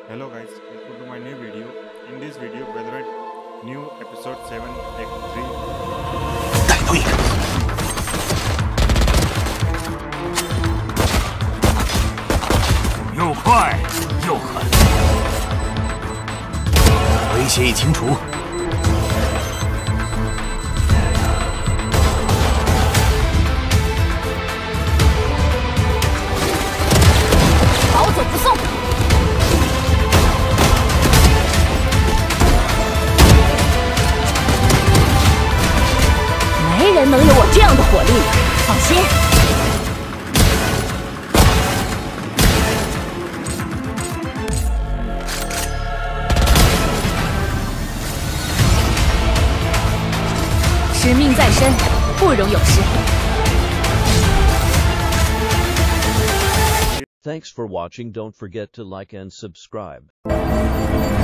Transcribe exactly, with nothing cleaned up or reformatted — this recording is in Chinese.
Hello guys, welcome to my new video. In this video, we'll read new episode seven, act three. 逮到一个，又快又狠，威胁已清除。 保走不送。 没人能有我这样的火力，放心。使命在身，不容有失。 Thanks for watching. Don't forget to like and subscribe.